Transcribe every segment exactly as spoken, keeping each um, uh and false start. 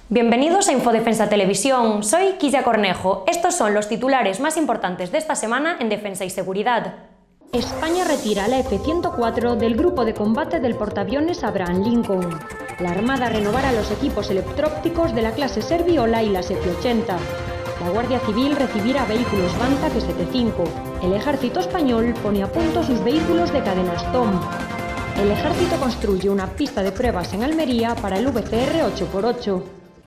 Bienvenidos a Infodefensa Televisión, soy Quilla Cornejo. Estos son los titulares más importantes de esta semana en Defensa y Seguridad. España retira la F ciento cuatro del grupo de combate del portaaviones Abraham Lincoln. La Armada renovará los equipos electrópticos de la clase Serviola y las F ochenta. La Guardia Civil recibirá vehículos Bantac S T cinco. El Ejército Español pone a punto sus vehículos de cadenas T O M. El Ejército construye una pista de pruebas en Almería para el V C R ocho por ocho.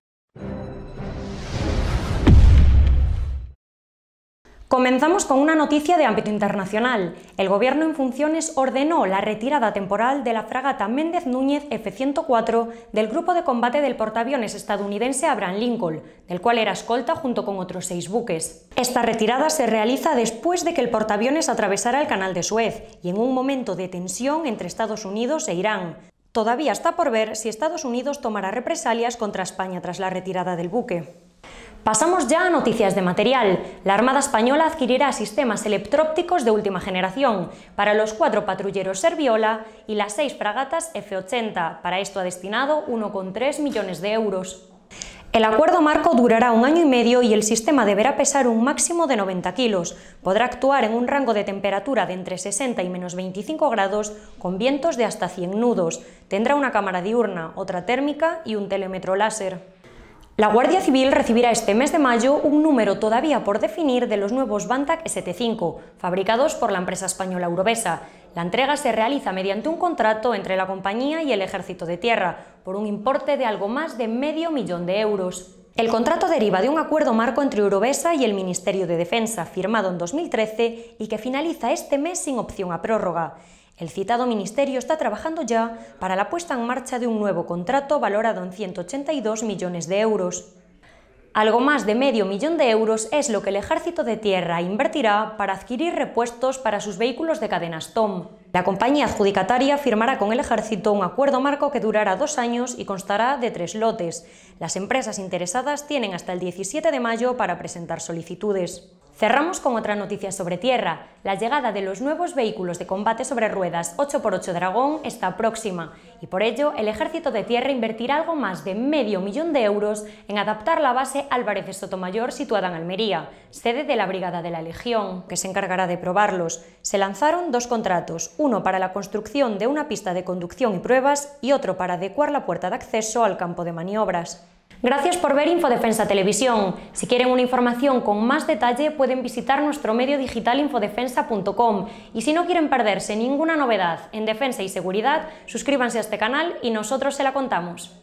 Comenzamos con una noticia de ámbito internacional. El Gobierno en funciones ordenó la retirada temporal de la fragata Méndez Núñez F ciento cuatro del grupo de combate del portaaviones estadounidense Abraham Lincoln, del cual era escolta junto con otros seis buques. Esta retirada se realiza después de que el portaaviones atravesara el Canal de Suez y en un momento de tensión entre Estados Unidos e Irán. Todavía está por ver si Estados Unidos tomará represalias contra España tras la retirada del buque. Pasamos ya a noticias de material. La Armada Española adquirirá sistemas electrópticos de última generación para los cuatro patrulleros Serviola y las seis fragatas F ochenta. Para esto ha destinado uno coma tres millones de euros. El acuerdo marco durará un año y medio y el sistema deberá pesar un máximo de noventa kilos. Podrá actuar en un rango de temperatura de entre sesenta y menos veinticinco grados con vientos de hasta cien nudos. Tendrá una cámara diurna, otra térmica y un telémetro láser. La Guardia Civil recibirá este mes de mayo un número todavía por definir de los nuevos Bantac S T cinco, fabricados por la empresa española Eurovesa. La entrega se realiza mediante un contrato entre la compañía y el Ejército de Tierra, por un importe de algo más de medio millón de euros. El contrato deriva de un acuerdo marco entre Eurovesa y el Ministerio de Defensa, firmado en dos mil trece y que finaliza este mes sin opción a prórroga. El citado ministerio está trabajando ya para la puesta en marcha de un nuevo contrato valorado en ciento ochenta y dos millones de euros. Algo más de medio millón de euros es lo que el Ejército de Tierra invertirá para adquirir repuestos para sus vehículos de cadenas T O M. La compañía adjudicataria firmará con el Ejército un acuerdo marco que durará dos años y constará de tres lotes. Las empresas interesadas tienen hasta el diecisiete de mayo para presentar solicitudes. Cerramos con otra noticia sobre tierra. La llegada de los nuevos vehículos de combate sobre ruedas ocho por ocho Dragón está próxima y por ello el Ejército de Tierra invertirá algo más de medio millón de euros en adaptar la base Álvarez de Sotomayor situada en Almería, sede de la Brigada de la Legión, que se encargará de probarlos. Se lanzaron dos contratos, uno para la construcción de una pista de conducción y pruebas y otro para adecuar la puerta de acceso al campo de maniobras. Gracias por ver Infodefensa Televisión. Si quieren una información con más detalle pueden visitar nuestro medio digital infodefensa punto com y si no quieren perderse ninguna novedad en defensa y seguridad, suscríbanse a este canal y nosotros se la contamos.